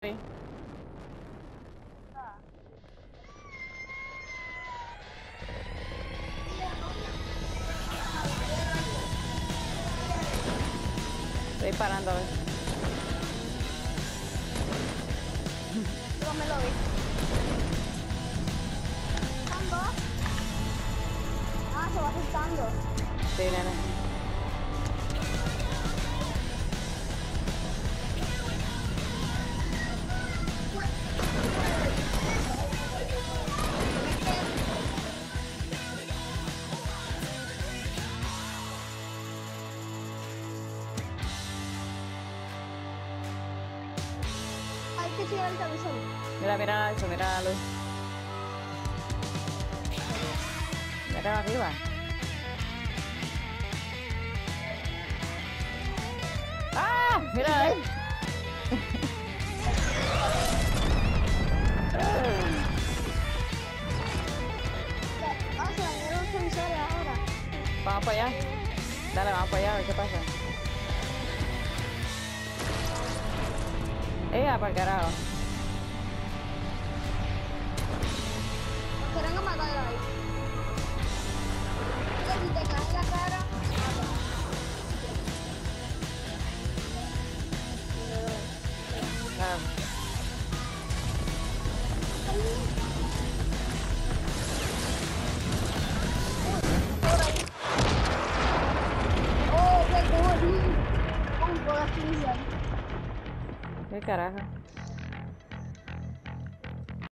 Estoy parando a ver. Yo me lo vi. ¿Cuándo? Ah, se va asustando. Sí, nene. Hay que tirar el televisor. Mira eso, mira la luz. Mira arriba. ¡Ah! Mira ahí. Ah, se dañaron los televisores ahora. Vamos para allá. Dale, vamos para allá a ver qué pasa. Para el carajo. Nos quieren matar ahí. Que si te cae en la cara, Ah. oh, qué cool. Un poco de ¿Qué carajo?